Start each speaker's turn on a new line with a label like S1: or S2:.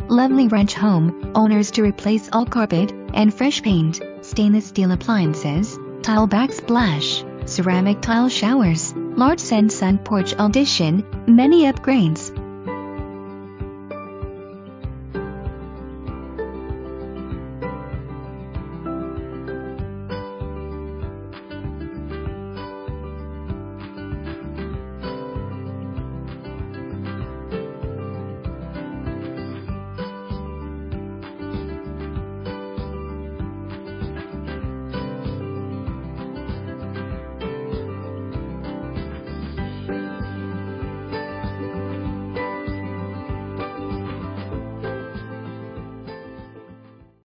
S1: Lovely ranch home owners to replace all carpet and fresh paint, stainless steel appliances, tile backsplash, ceramic tile showers, large sun porch addition, many upgrades.